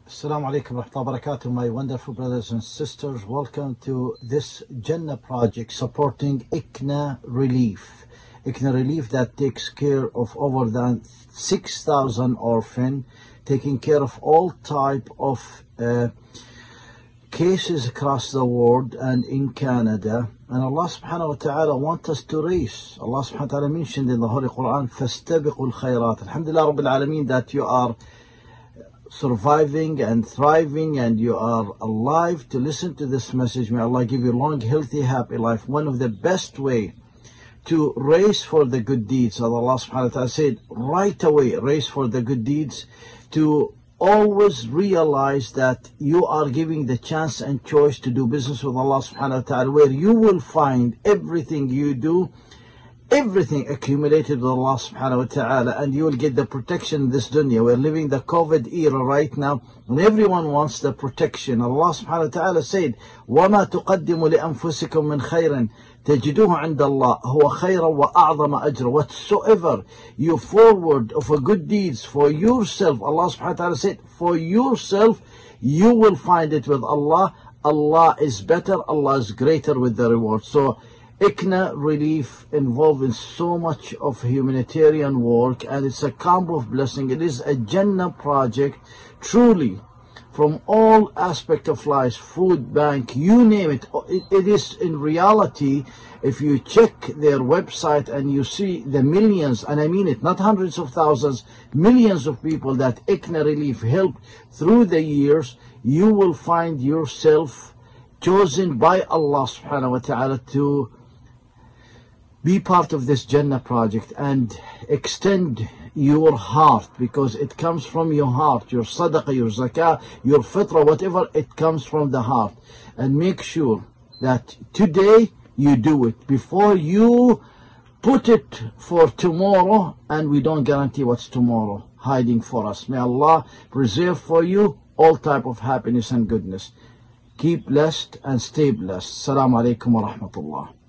Assalamu alaikum wa rahmatullahi wa barakatuh, my wonderful brothers and sisters. Welcome to this Jannah project supporting ICNA Relief. ICNA Relief that takes care of over than 6,000 orphans, taking care of all type of cases across the world and in Canada. And Allah subhanahu wa ta'ala wants us to race. Allah subhanahu wa ta'ala mentioned in the Holy Quran, فَاسْتَبِقُوا الْخَيْرَاتِ. Alhamdulillah Rabbil Alameen that you are surviving and thriving and you are alive to listen to this message. May Allah give you long, healthy, happy life. One of the best way to race for the good deeds, as Allah subhanahu wa ta'ala said, right away, race for the good deeds, to always realize that you are giving the chance and choice to do business with Allah subhanahu wa ta'ala, where you will find everything you do, everything accumulated with Allah subhanahu wa ta'ala, and you will get the protection in this dunya. We're living the COVID era right now, and everyone wants the protection. Allah subhanahu wa ta'ala said, وَمَا تُقَدِّمُ لِأَنفُسِكُم مِّنْ خَيْرٍ تَجِدُوهُ عِنْدَ اللَّهِ هُوَ خَيْرًا وَأَعْظَمَ أَجْرًا. Whatsoever you forward of a good deeds for yourself, Allah subhanahu wa ta'ala said, for yourself, you will find it with Allah. Allah is better, Allah is greater with the reward. So ICNA Relief involved in so much of humanitarian work, and it's a combo of blessing. It is a Jannah project, truly, from all aspects of life, food bank, you name it. It is in reality, if you check their website and you see the millions, and I mean it, not hundreds of thousands, millions of people that ICNA Relief helped through the years, you will find yourself chosen by Allah subhanahu wa ta'ala to be part of this Jannah project and extend your heart, because it comes from your heart, your sadaqah, your zakah, your fitrah, whatever, it comes from the heart. And make sure that today you do it before you put it for tomorrow, and we don't guarantee what's tomorrow hiding for us. May Allah preserve for you all type of happiness and goodness. Keep blessed and stay blessed. Assalamu alaikum wa rahmatullah.